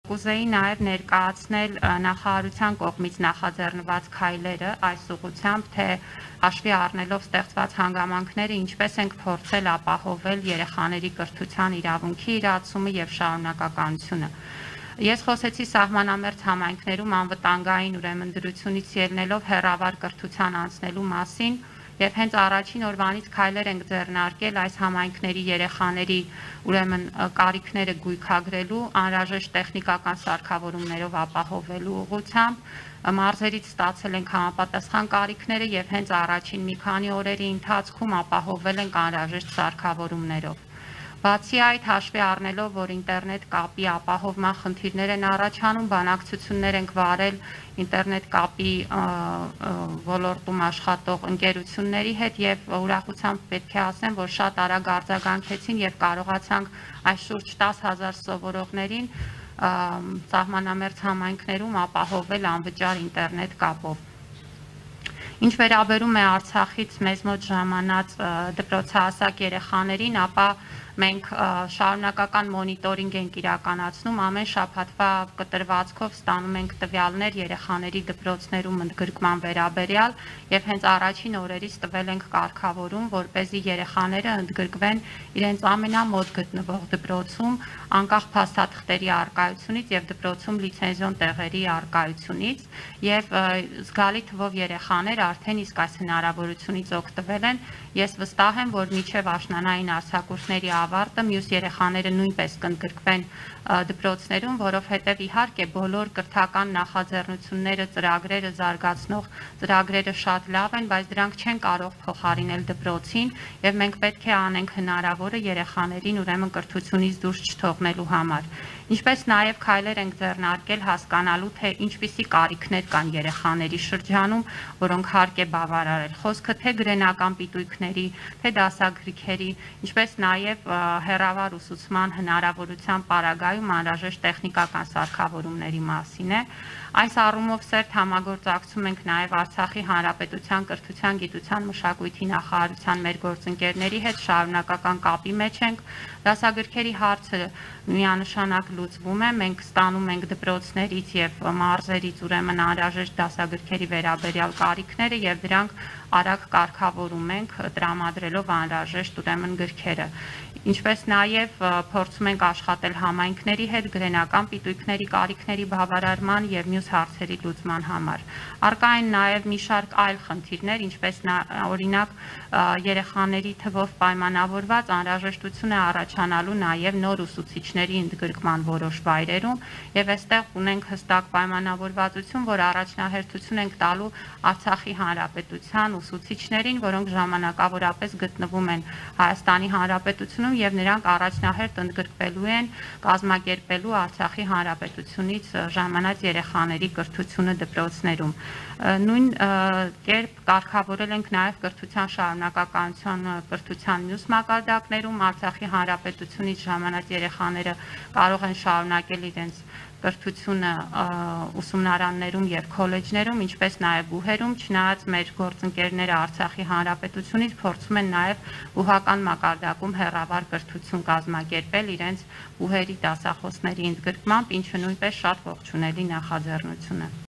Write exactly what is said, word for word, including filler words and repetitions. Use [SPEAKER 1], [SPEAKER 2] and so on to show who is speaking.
[SPEAKER 1] Կուզեի նաև ներկայացնել նախարարության կողմից նախաձեռնված քայլերը այս ուղղությամբ, թե հաշվի առնելով ստեղծված հանգամանքները, ինչպես ենք փորձել ապահովել երեխաների կրթության իրավունքի իրացումը եւ շարունակականությունը։ Ես խոսեցի սահմանամերձ համայնքներում անվտանգային ուրեմն դրությունից ելնելով հեռավար կրթության անցնելու մասին, եւ հենց առաջին օրվանից քայլեր ենք ձեռնարկել այս համայնքների երեխաների ուրեմն կարիքները գույքագրելու, անհրաժեշտ տեխնիկական սարքավորումներով ապահովելու ուղղությամբ, մարզերից ստացել ենք համապատասխան կարիքները եւ հենց առաջին մի քանի օրերի ընթացքում ապահովել ենք անհրաժեշտ սարքավորումներով։ Բացի այդ, հաշվի առնելով, որ ինտերնետ կապի ապահովման խնդիրներ են առաջանում, բանակցություններ ենք վարել ինտերնետ կապի ոլորտում աշխատող ընկերությունների հետ եւ ուրախությամբ պետք է ասեմ, որ շատ արագ արձագանքեցին եւ կարողացանք այս շուրջ տասը հազար սովորողներին սահմանամերձ համայնքներում ապահովել անվճար ինտերնետ կապով։ Ինչ վերաբերում է Արցախից մեզ մոտ ժամանած դպրոցահասակ երեխաներին, ապա մենք շարունակական մոնիտորինգ ենք իրականացնում, ամեն շաբաթվա կտրվածքով ստանում ենք տվյալներ երեխաների դպրոցներում ընդգրկման վերաբերյալ եւ հենց առաջին օրերից տվել ենք կարգավորում, որպեսզի երեխաները ընդգրկվեն իրենց ամենամոտ գտնվող դպրոցում, անկախ փաստաթղթերի առկայությունից եւ դպրոցում լիցենզիոն տեղերի առկայությունից եւ զգալի թվով երեխաներ արդեն իսկ այս հնարավորությունից օգտվել են։ Ես վստահ եմ, որ մինչև աշնանային արձակուրդների ավարտը մյուս երեխաները նույնպես կընդգրկվեն դպրոցներում, որովհետև իհարկե բոլոր կրթական նախաձեռնությունները, ծրագրերը զարգացնող ծրագրերը շատ լավ են, բայց դրանք չեն կարող փոխարինել դպրոցին եւ մենք պետք է անենք հնարավորը երեխաներին ուրեմն կրթությունից դուրս չթողնելու համար։ Ինչպես նաև քայլեր ենք ձեռնարկել հասկանալու, թե ինչպիսի կարիքներ կան երեխաների շրջանում, որոնք հարկ է բավարարել։ Խոսքը թե գրենական պիտույքների, թե դասագրքերի, ինչպես նաև հեռավար ուսուցման հնարավորության պարագայում անհրաժեշտ տեխնիկական սարքավորումների մասին է։ Այս առումով սերտ համագործակցում ենք նաև Արցախի Հանրապետության կրթության, գիտության, մշակույթի նախարարության մեր գործընկերների հետ շարունակական կապի մեջ ենք։ Դասագրքերի հարցը միանշանակ լուծվում է, մենք ստանում ենք դպրոցներից եւ մարզերից ուրեմն անհրաժեշտ դասագրքերի վերաբերյալ կարիքները եւ դրանք արագ կարգավորում ենք, տրամադրելով անհրաժեշտ ուրեմն գրքերը։ Ինչպես նաև փորձում ենք աշխատել համայնքների հետ գրենական պիտույքների կարիքների բավարարման եւ մյուս հարցերի լուծման համար։ Առկա են նաև մի շարք այլ խնդիրներ, ինչպես օրինակ երեխաների թվով պայմանավորված անհրաժեշտություն է առաջանալու նաև նոր ուսուցիչների ընդգրկման որոշ վայրերում եւ այստեղ ունենք հստակ պայմանավորվածություն, որ առաջնահերթություն ենք տալու Արցախի Հանրապետության ուսուցիչներին, որոնք ժամանակավորապես գտնվում են Հայաստանի Հանրապետությունում եւ նրանք առաջնահերթ ընդգրկվելու են կազմակերպելու Արցախի Հանրապետությունից ժամանած երեխաների կրթությունը դպրոցներում։ Նույն կերպ կարգավորել ենք նաև կրթության շարունակականության կրթության մյուս մակարդակներում Արցախի Հանրապետությունից ժամանած երեխաները կարող են շարունակել իրենց կրթությունը ուսումնարաններում եւ քոլեջներում, ինչպես նաև բուհերում, չնայած մեր գործընկերները Արցախի Հանրապետությունից փորձում են նաև բուհական մակարդակում հեռավար կրթություն կազմակերպել իրենց բուհերի դասախոսների ընդգրկմամբ, ինչը նույնպես շատ ողջունելի նախաձեռնություն է։